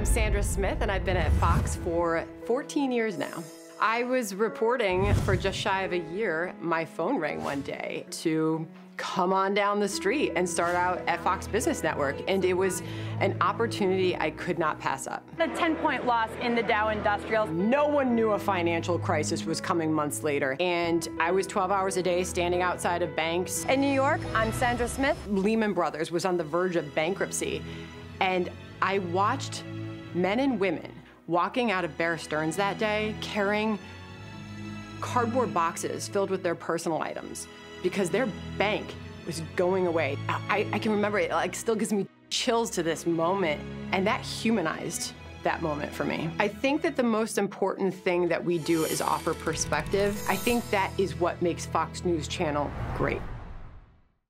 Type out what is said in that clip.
Sandra Smith, and I've been at Fox for 14 years now. I was reporting for just shy of a year. My phone rang one day to come on down the street and start out at Fox Business Network, and it was an opportunity I could not pass up. A 10-point loss in the Dow Industrials. No one knew a financial crisis was coming months later, and I was 12 hours a day standing outside of banks. In New York, I'm Sandra Smith. Lehman Brothers was on the verge of bankruptcy, and I watched men and women walking out of Bear Stearns that day carrying cardboard boxes filled with their personal items because their bank was going away. I can remember it, like, still gives me chills to this moment, and that humanized that moment for me. I think that the most important thing that we do is offer perspective. I think that is what makes Fox News Channel great.